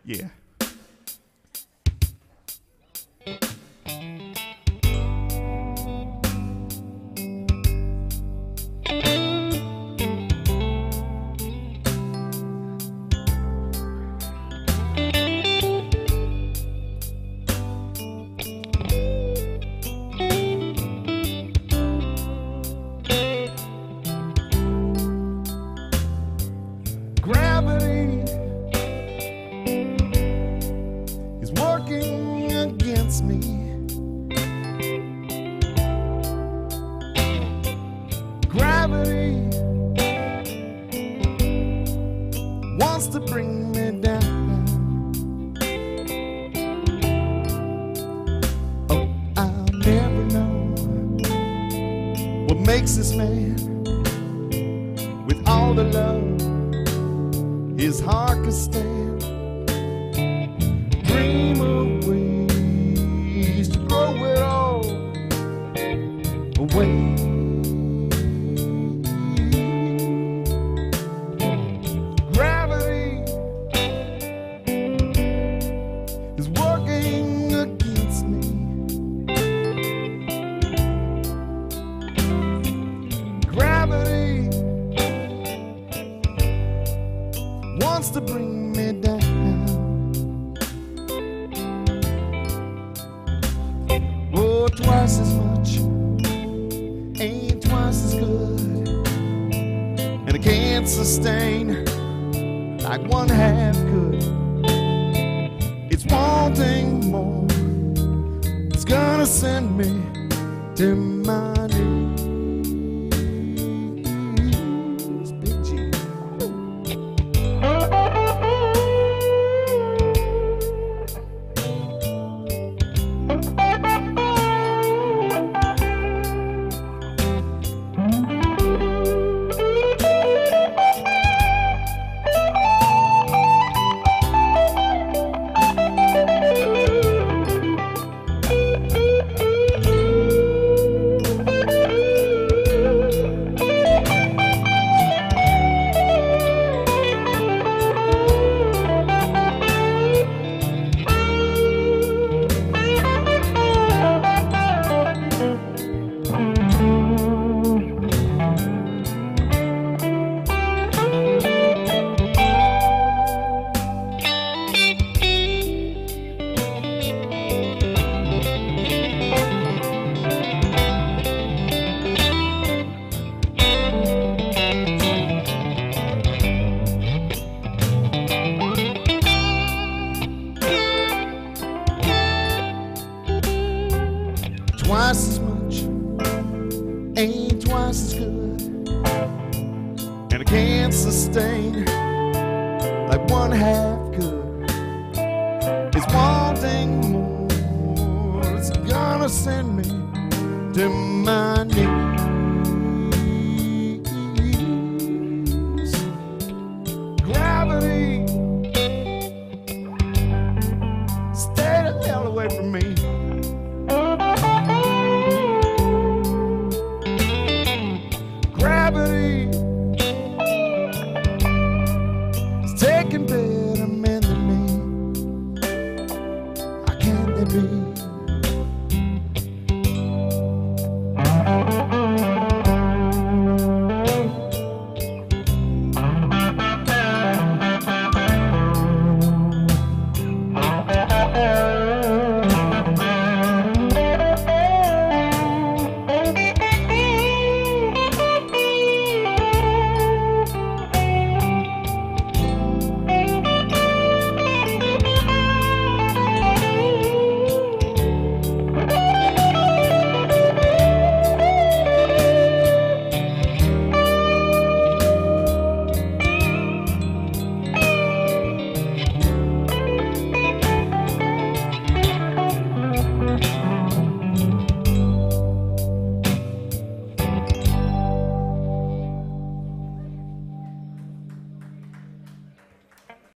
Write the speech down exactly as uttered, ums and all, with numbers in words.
Yeah. Gravity is working against me. Gravity wants to bring me down. Oh, I'll never know what makes this man with all the love his heart can stand. Dream of ways to throw it all away. Gravity is working against me. Gravity wants to bring me down. Oh, twice as much ain't twice as good, and I can't sustain like one half could. It's wanting more, it's gonna send me to my knees. Big G. Twice as much ain't twice as good, and I can't sustain like one half could. It's wanting more, it's gonna send me to my knees. Gravity, stay the hell away from me. Gravity is taking better men than me. How can they be?